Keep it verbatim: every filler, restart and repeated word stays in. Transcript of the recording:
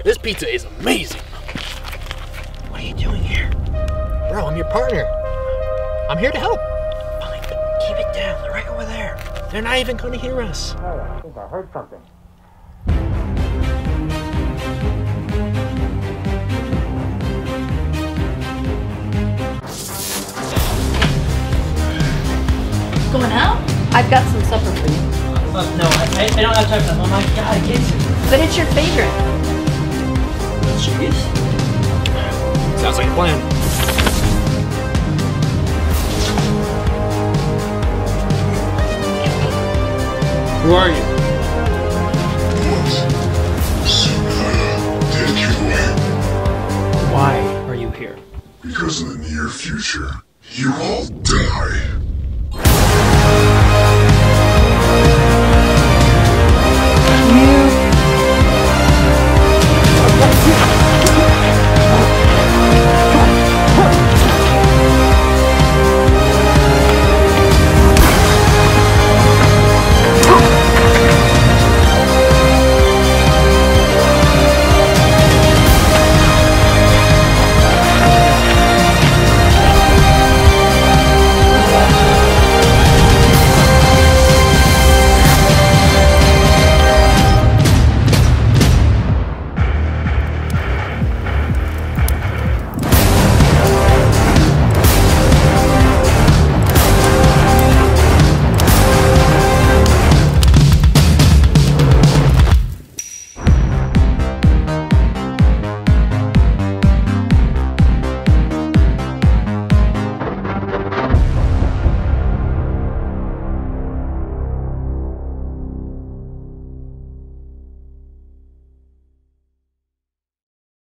This pizza is amazing. What are you doing here? Bro, I'm your partner. I'm here to help. Fine, but keep it down. They're right over there. They're not even going to hear us. Oh, I think I heard something. Going out? I've got some supper for you. Uh, no, I, I don't have time for that. Oh my god, kids. But it's your favorite. Cheese? Sounds like a plan. Who are you? What? Sonata, take you away. Why are you here? Because in the near future, you all die.